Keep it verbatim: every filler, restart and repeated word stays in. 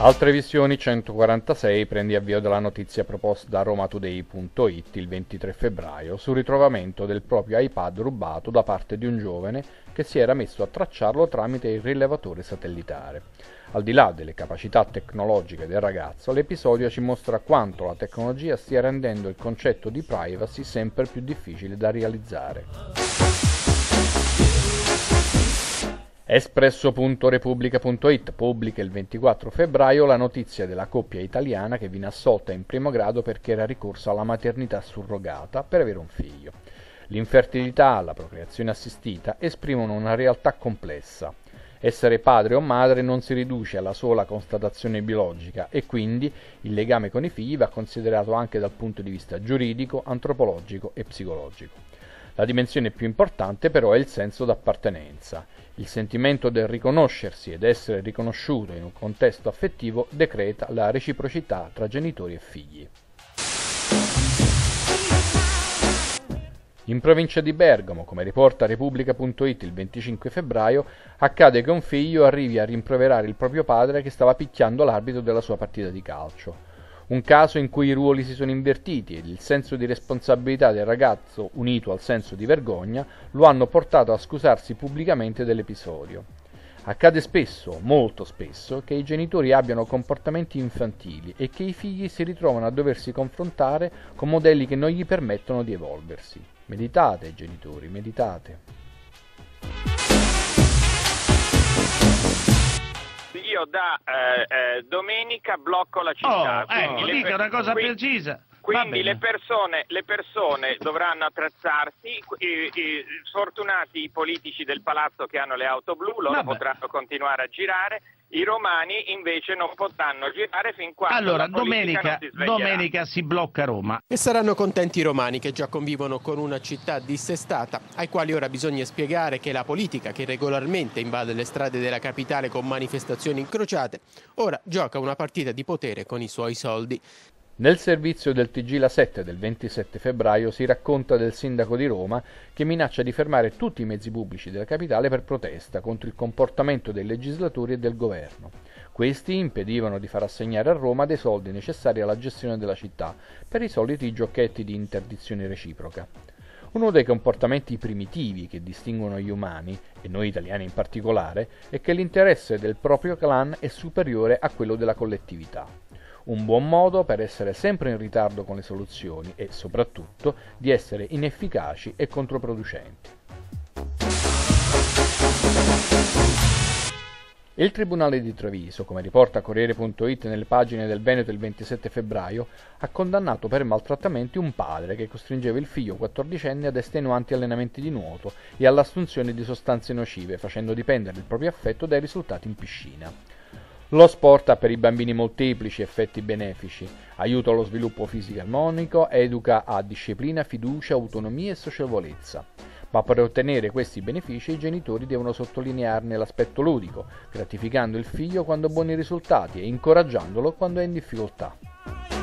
Altre visioni centoquarantasei prende avvio dalla notizia proposta da romatoday punto it il ventitré febbraio sul ritrovamento del proprio iPad rubato da parte di un giovane che si era messo a tracciarlo tramite il rilevatore satellitare. Al di là delle capacità tecnologiche del ragazzo, l'episodio ci mostra quanto la tecnologia stia rendendo il concetto di privacy sempre più difficile da realizzare. Espresso punto repubblica punto it pubblica il ventiquattro febbraio la notizia della coppia italiana che viene assolta in primo grado perché era ricorsa alla maternità surrogata per avere un figlio. L'infertilità e la procreazione assistita esprimono una realtà complessa. Essere padre o madre non si riduce alla sola constatazione biologica e quindi il legame con i figli va considerato anche dal punto di vista giuridico, antropologico e psicologico. La dimensione più importante però è il senso d'appartenenza. Il sentimento del riconoscersi ed essere riconosciuto in un contesto affettivo decreta la reciprocità tra genitori e figli. In provincia di Bergamo, come riporta repubblica punto it il venticinque febbraio, accade che un figlio arrivi a rimproverare il proprio padre che stava picchiando l'arbitro della sua partita di calcio. Un caso in cui i ruoli si sono invertiti ed il senso di responsabilità del ragazzo, unito al senso di vergogna, lo hanno portato a scusarsi pubblicamente dell'episodio. Accade spesso, molto spesso, che i genitori abbiano comportamenti infantili e che i figli si ritrovano a doversi confrontare con modelli che non gli permettono di evolversi. Meditate, genitori, meditate. Io da eh, eh, domenica blocco la città. Oh, ecco, dica una cosa quindi, precisa. Quindi le persone, le persone dovranno attrezzarsi, i, i sfortunati i politici del palazzo che hanno le auto blu, loro Vabbè. potranno continuare a girare, i romani invece non potranno girare fin quando Allora, la politica domenica, non si sveglierà. domenica si blocca Roma. E saranno contenti i romani che già convivono con una città dissestata, ai quali ora bisogna spiegare che la politica, che regolarmente invade le strade della capitale con manifestazioni incrociate, ora gioca una partita di potere con i suoi soldi. Nel servizio del T G La sette del ventisette febbraio si racconta del sindaco di Roma che minaccia di fermare tutti i mezzi pubblici della capitale per protesta contro il comportamento dei legislatori e del governo. Questi impedivano di far assegnare a Roma dei soldi necessari alla gestione della città per i soliti giochetti di interdizione reciproca. Uno dei comportamenti primitivi che distinguono gli umani, e noi italiani in particolare, è che l'interesse del proprio clan è superiore a quello della collettività. Un buon modo per essere sempre in ritardo con le soluzioni e, soprattutto, di essere inefficaci e controproducenti. Il Tribunale di Treviso, come riporta Corriere punto it nelle pagine del Veneto il ventisette febbraio, ha condannato per maltrattamenti un padre che costringeva il figlio quattordicenne ad estenuanti allenamenti di nuoto e all'assunzione di sostanze nocive, facendo dipendere il proprio affetto dai risultati in piscina. Lo sport ha per i bambini molteplici effetti benefici, aiuta allo sviluppo fisico armonico, educa a disciplina, fiducia, autonomia e socievolezza. Ma per ottenere questi benefici i genitori devono sottolinearne l'aspetto ludico, gratificando il figlio quando ha buoni risultati e incoraggiandolo quando è in difficoltà.